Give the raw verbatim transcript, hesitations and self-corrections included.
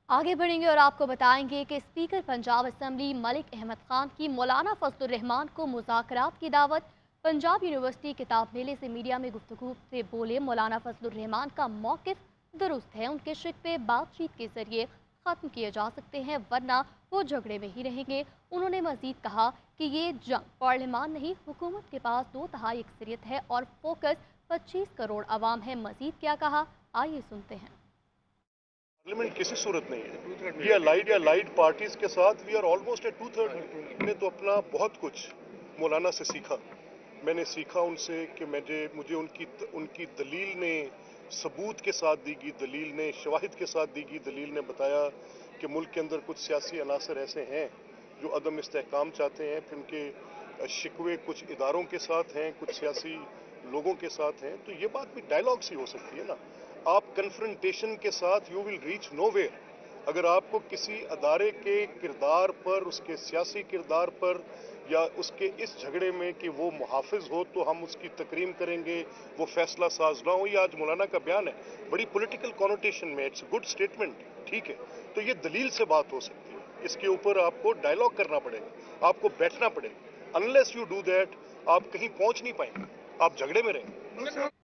आगे बढ़ेंगे और आपको बताएंगे कि स्पीकर पंजाब असम्बली मलिक अहमद खान की मौलाना फजलुर रहमान को मुज़ाकरात की दावत। पंजाब यूनिवर्सिटी किताब मेले से मीडिया में गुफ्तगू से बोले मौलाना फजलुर रहमान का मौक़िफ़ दुरुस्त है, उनके शिकवे बातचीत के जरिए ख़त्म किए जा सकते हैं वरना वो झगड़े में ही रहेंगे। उन्होंने मजीद कहा कि ये जंग पार्लियामान नहीं, हुकूमत के पास दो तिहाई अक्सरियत है और फोकस पच्चीस करोड़ आवाम है। मजीद क्या कहा, आइए सुनते हैं। पार्लियामेंट किसी सूरत नहीं है। ये अलाइड या अलाइड पार्टीज के साथ we are almost a two third. मैंने तो अपना बहुत कुछ मौलाना से सीखा। मैंने सीखा उनसे कि मुझे मुझे उनकी उनकी दलील ने सबूत के साथ दी गई दलील ने शवाहिद के साथ दी गई दलील ने बताया कि मुल्क के अंदर कुछ सियासी अनासर ऐसे हैं जो अदम इस्तेहकाम चाहते हैं, फिर उनके शिकवे कुछ इदारों के साथ हैं, कुछ सियासी लोगों के साथ हैं। तो ये बात भी डायलॉग सी हो सकती है ना। आप कन्फ्रंटेशन के साथ यू विल रीच नोवेयर। अगर आपको किसी अदारे के किरदार पर, उसके सियासी किरदार पर या उसके इस झगड़े में कि वो मुहाफिज हो तो हम उसकी तकरीम करेंगे, वो फैसला साज ना हो। ये आज मौलाना का बयान है बड़ी पॉलिटिकल कॉनोटेशन में, इट्स गुड स्टेटमेंट, ठीक है। तो ये दलील से बात हो सकती है, इसके ऊपर आपको डायलॉग करना पड़ेगा, आपको बैठना पड़ेगा। अनलेस यू डू दैट आप कहीं पहुंच नहीं पाएंगे, आप झगड़े में रहेंगे।